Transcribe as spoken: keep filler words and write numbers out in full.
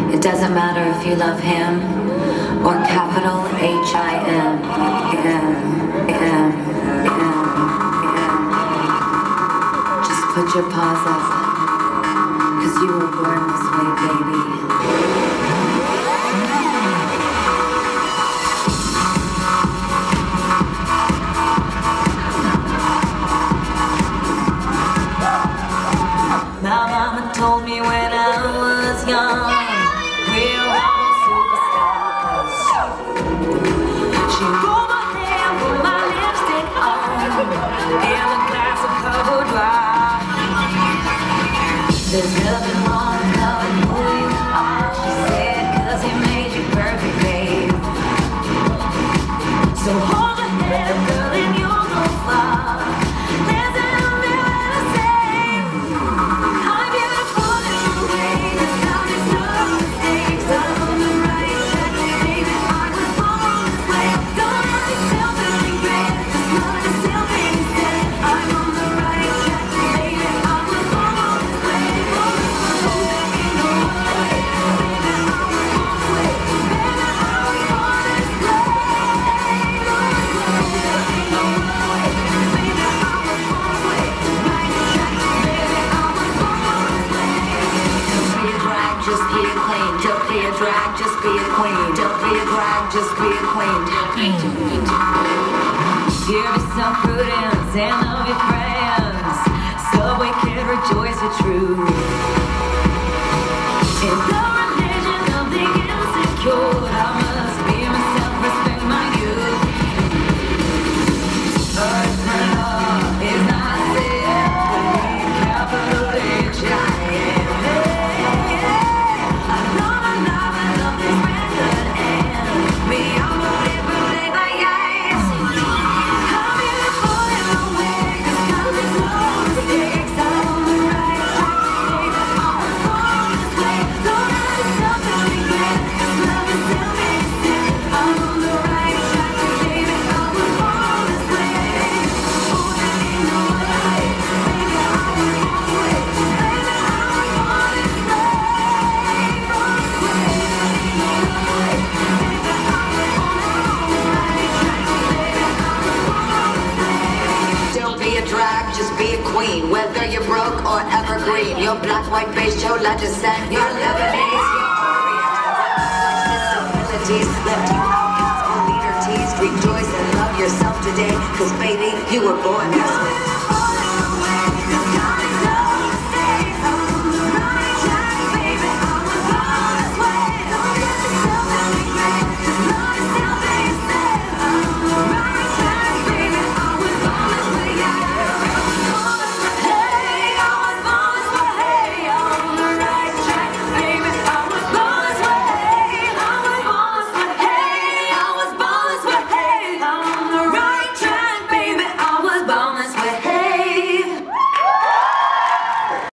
It doesn't matter if you love him or capital H I M. M, M, M, M. Just put your paws up, 'cause you were born this way, baby. My mama told me when I was young, we're all superstars. She rolled my hair, put my lipstick on, and a glass of cover dry. There's nothing wrong with loving who you are, she said, 'cause he made you perfect, babe. So hold your head, girl, and you'll go far. Just be a queen, don't be a drag, just be a queen. Don't be a drag, just be a queen. Give yourself prudence and love your friends, so we can rejoice with truth. In the religion of the insecure, I must be myself, respect my youth. But my love is not simply capital H I M. Just be a queen, whether you're broke or evergreen. Your black, white, beige, chola descent. Your Lebanese, your Orient. Disabilities left you outcasts or leader teased. Rejoice and love yourself today, 'cause baby, you were born this way.